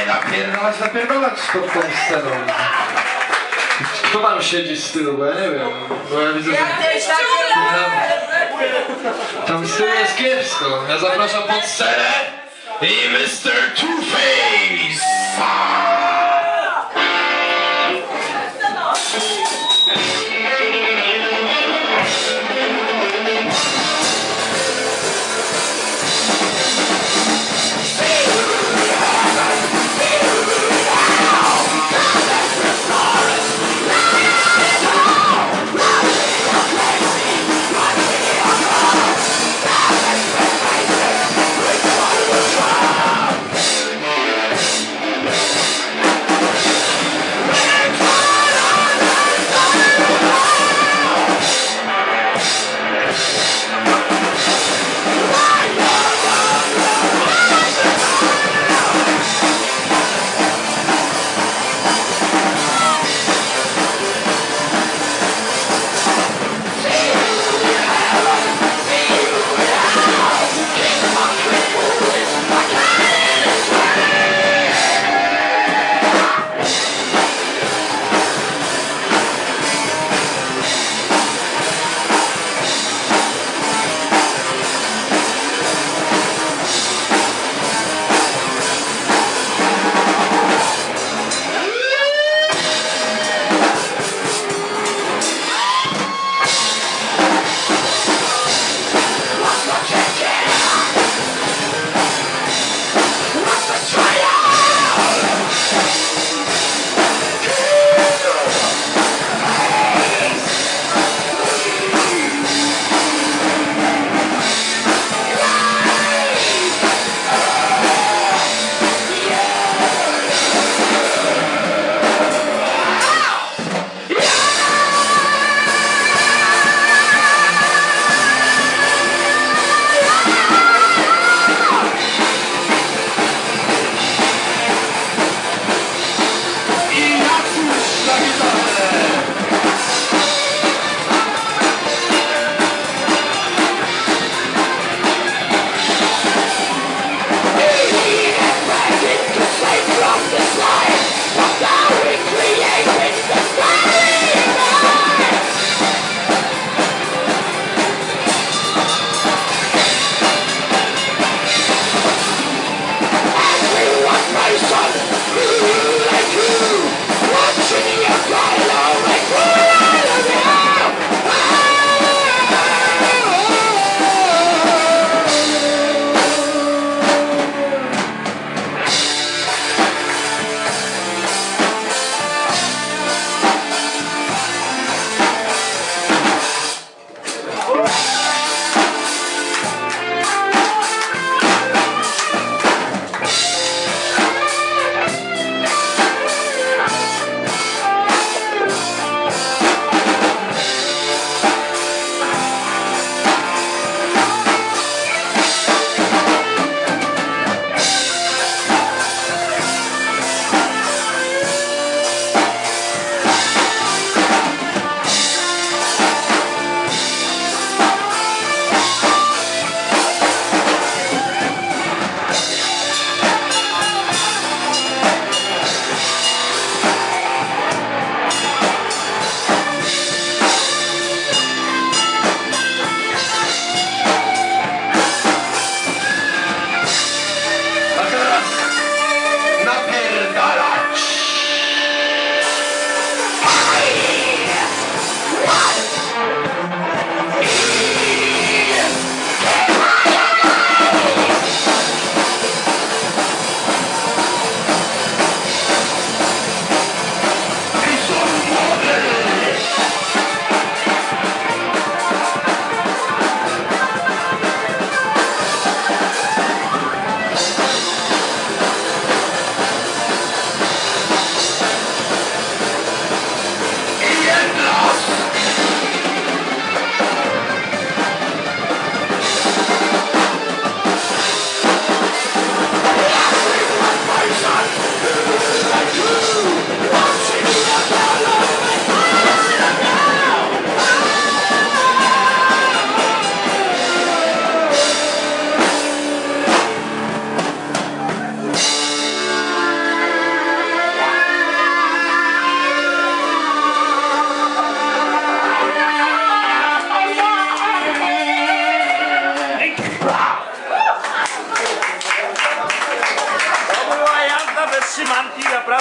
napierdalać pod tą sceną. Kto tam siedzi z tyłu, bo ja nie wiem. Bo ja widzę, że... Tam z tyłu jest kiepsko. Ja zapraszam pod scenę i Mr. Two-Face!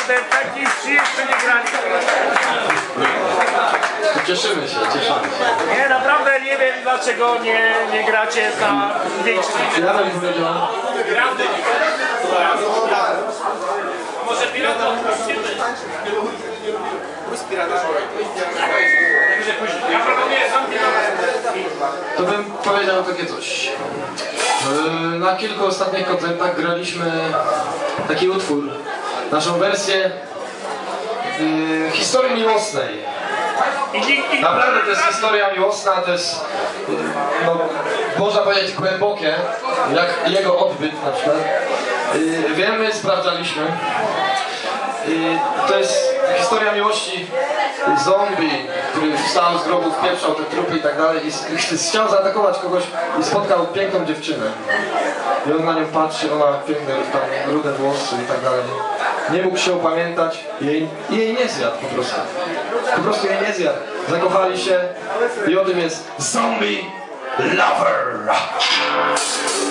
naprawdę takich jeszcze nie grali. Cieszymy się, cieszymy się. Nie, naprawdę nie wiem dlaczego nie gracie za większy. Ja bym powiedział... Może pilota odpuścimy. Ja proponuję To bym powiedział takie coś. Na kilku ostatnich koncertach graliśmy taki utwór, naszą wersję historii miłosnej. Naprawdę to jest historia miłosna, to jest, no, można powiedzieć, głębokie, jak jego odbyt na przykład. Wiemy, sprawdzaliśmy. To jest historia miłości zombie, który wstał z grobu, wpieprzał te trupy i tak dalej i chciał zaatakować kogoś i spotkał piękną dziewczynę. I on na nią patrzy, ona ma piękne tam rude włosy i tak dalej. Nie mógł się opamiętać i jej nie zjadł po prostu. Po prostu jej nie zjadł. Zakochali się i o tym jest Zombie Lover.